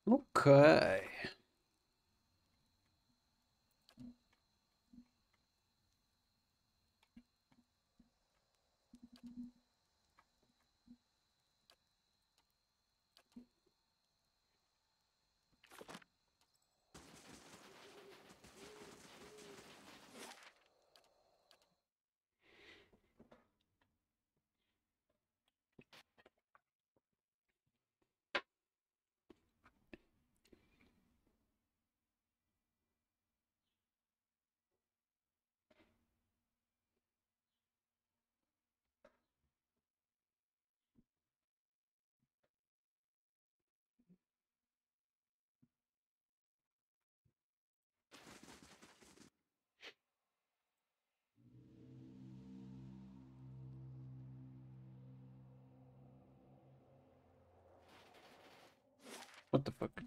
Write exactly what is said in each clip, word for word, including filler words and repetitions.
Okay. What the fuck?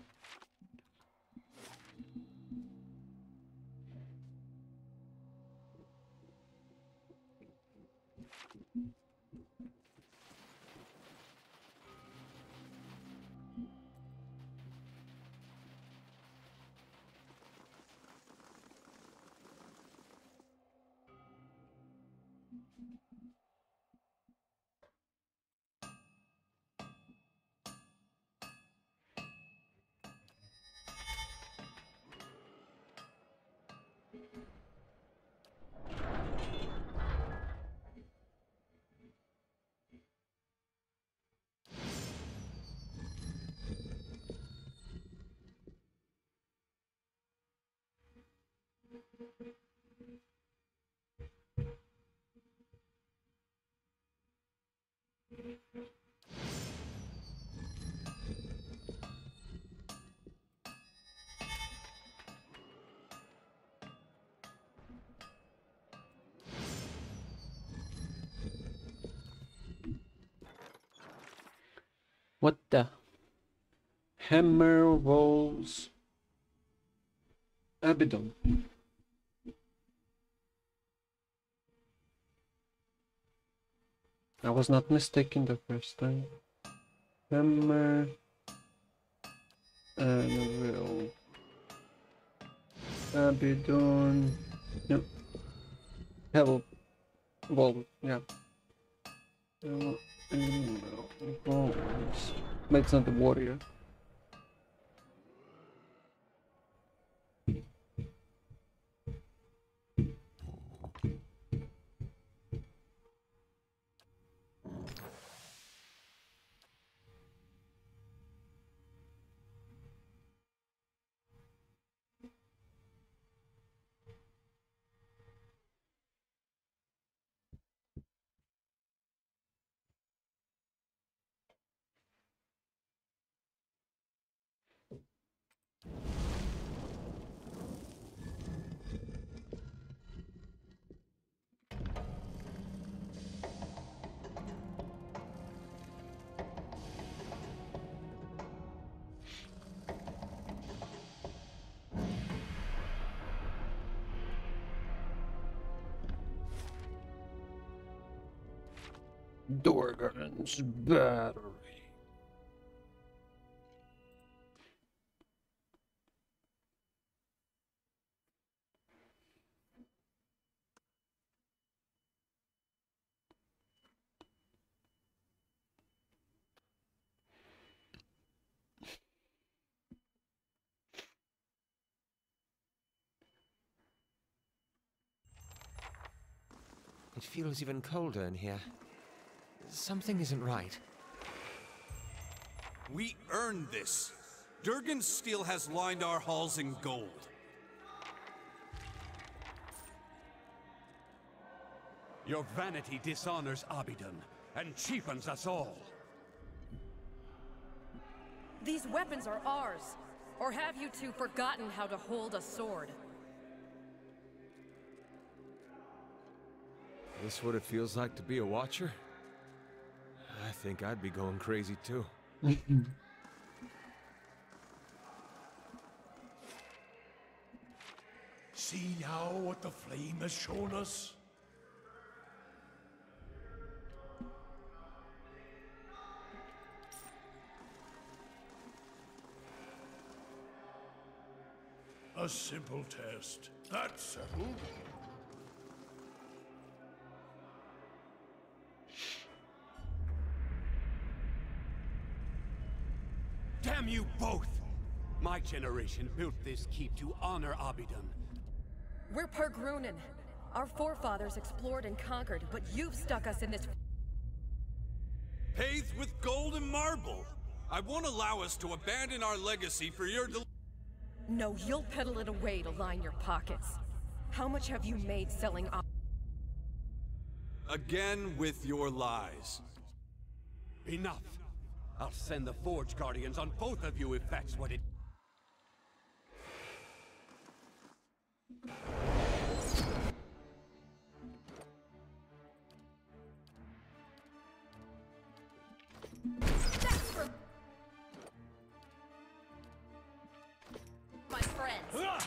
What the? Hammer rolls Abaddon. I was not mistaken the first time. Hammer and will Abaddon. Yep. Hell. Well, yeah. Hell and will. But it's not the warrior. Dorgan's battery. It feels even colder in here. Something isn't right. We earned this. Durgan's steel has lined our halls in gold. Your vanity dishonors Abaddon and cheapens us all. These weapons are ours. Or have you two forgotten how to hold a sword? This what it feels like to be a watcher? I think I'd be going crazy too. See now what the flame has shown us? A simple test. That's settled. Damn you both! My generation built this keep to honor Abidon. We're Pergrunin. Our forefathers explored and conquered, but you've stuck us in this... Paved with gold and marble. I won't allow us to abandon our legacy for your del- No, you'll peddle it away to line your pockets. How much have you made selling op- Again with your lies. Enough! I'll send the Forge Guardians on both of you if that's what it... That's for... my friends.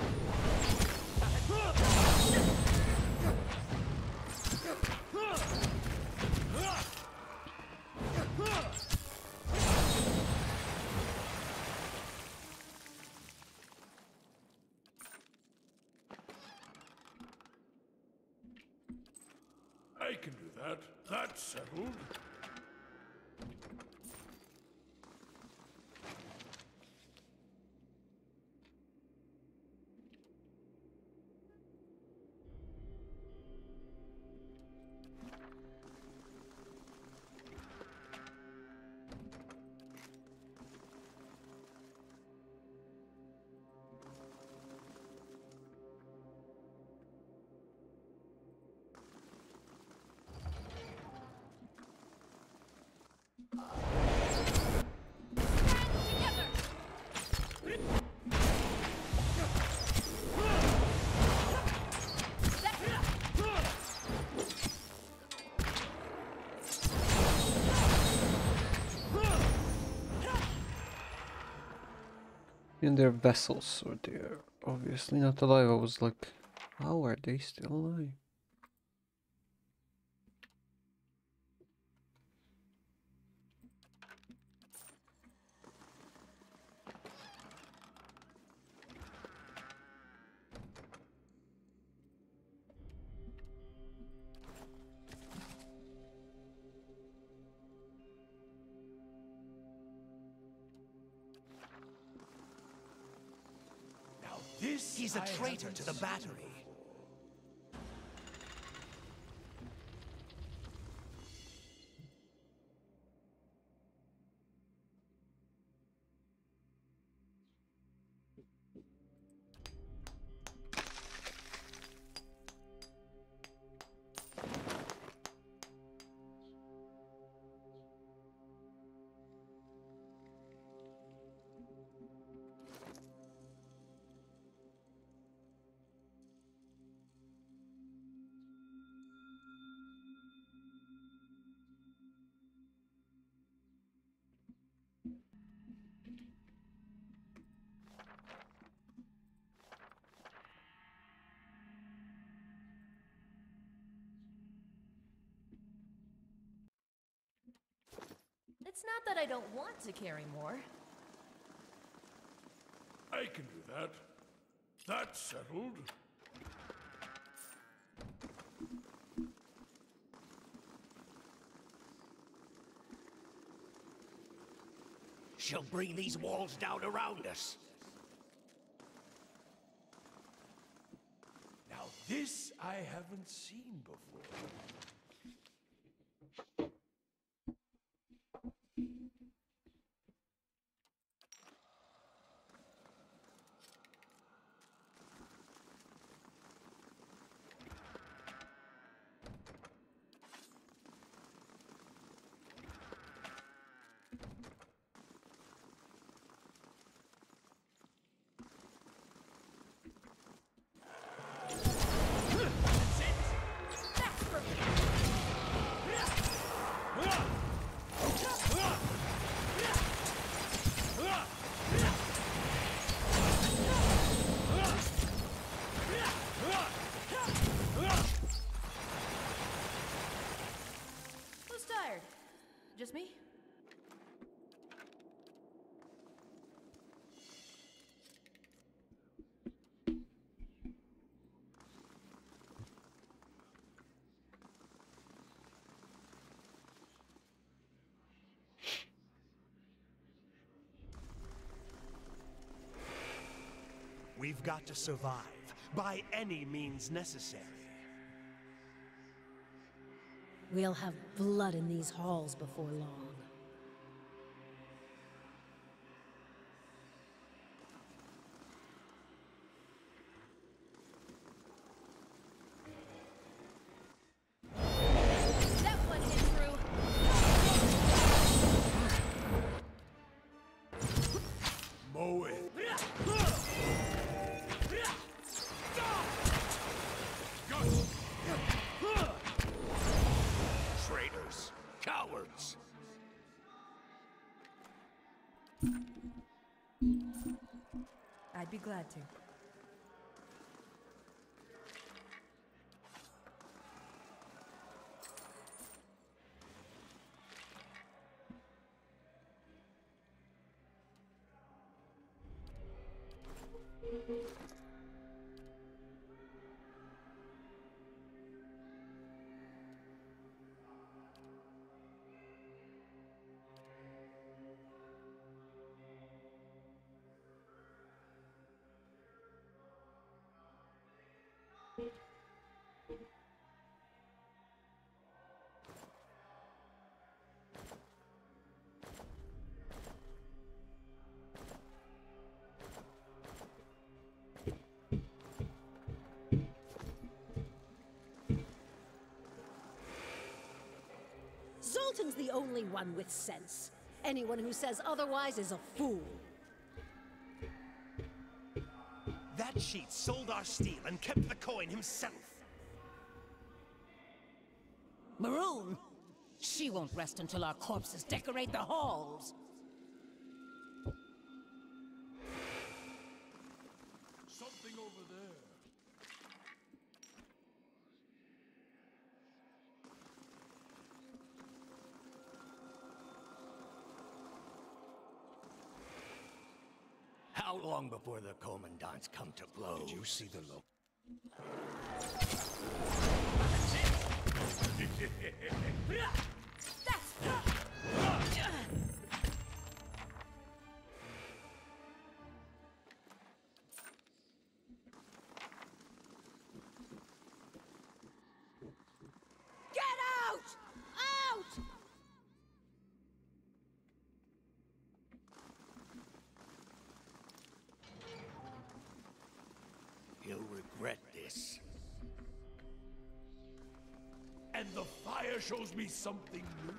I can do that. That's settled. In their vessels, or they're obviously not alive. I was like, how are they still alive? This He's a I traitor haven't to the seen. battery. It's not that I don't want to carry more. I can do that. That's settled. She'll bring these walls down around us. Now this I haven't seen before. That's for... We've got to survive, by any means necessary. We'll have blood in these halls before long. That one hit through. Mow it. Traitors! Cowards! I'd be glad to. Zoltan's the only one with sense. Anyone who says otherwise is a fool. That cheat sold our steel and kept the coin himself. Maroon? She won't rest until our corpses decorate the halls. Something over there. How long before the commandants come to blows? Did you see the look? Get out! Out! He'll regret this. And the fire shows me something new.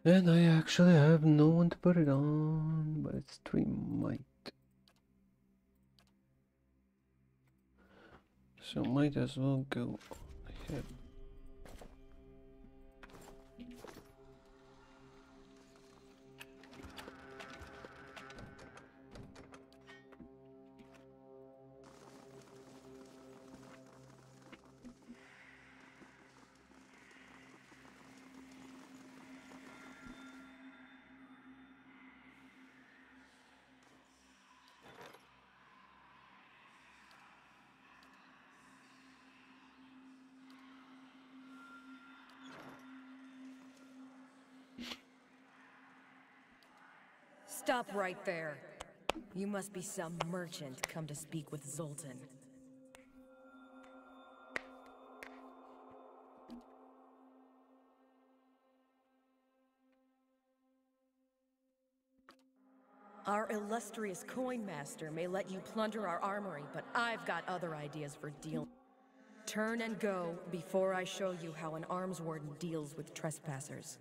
And I actually have no one to put it on, but it's three might. So might as well go ahead. Stop right there. You must be some merchant come to speak with Zoltan. Our illustrious coin master may let you plunder our armory, but I've got other ideas for deal. Turn and go before I show you how an arms warden deals with trespassers.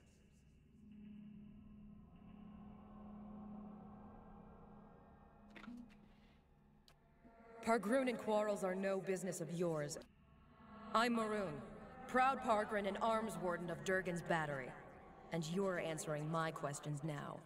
Pargrunin quarrels are no business of yours. I'm Maroon, proud Pargrin and arms warden of Durgan's battery. And you're answering my questions now.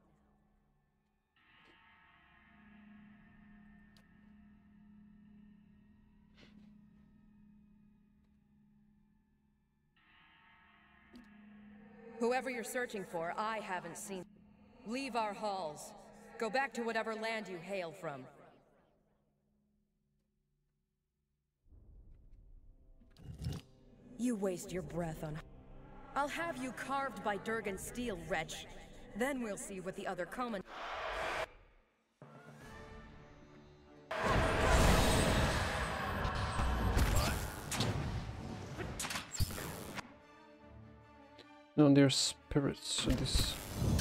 Whoever you're searching for, I haven't seen. Leave our halls. Go back to whatever land you hail from. You waste your breath on... I'll have you carved by Durgan's steel, wretch. Then we'll see what the other common... No, they're spirits, so this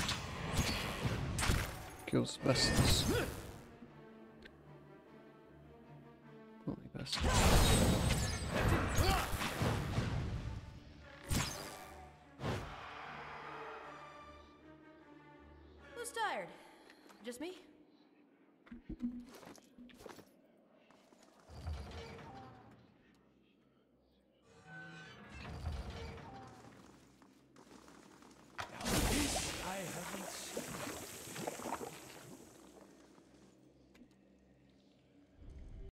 kills vessels. Only vessels. Who's tired? Just me?